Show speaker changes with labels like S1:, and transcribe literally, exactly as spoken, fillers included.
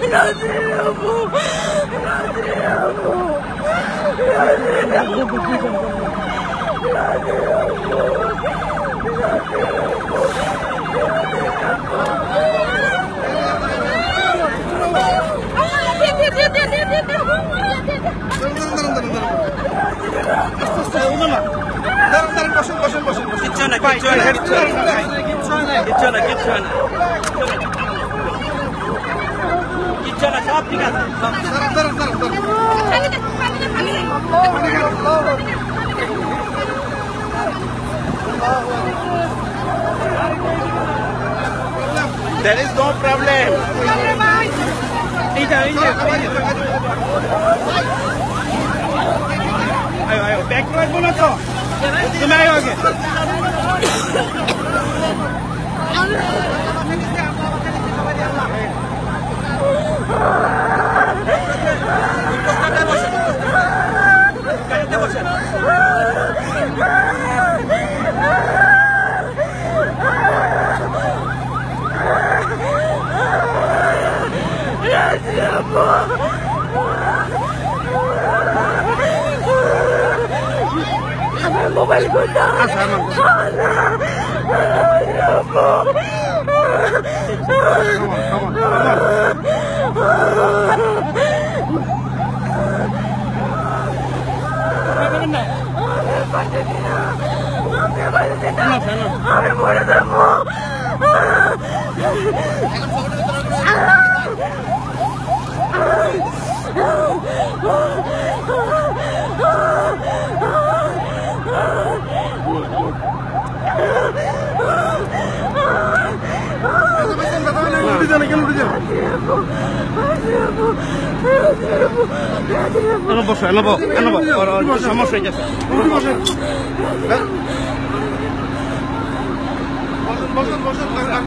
S1: কিচ্ছু না কিচ্ছু না কিচ্ছু না কিচ্ছু না কিচ্ছু না সব ঠিক আছে There is no problem. Ida, ida. Ayo, ayo, back to it बोलो तो. तुम आए होगे. मोबाइल को ना Ano bos, ano bos, ano bos, orang sama saja. Bosan, bosan, bosan.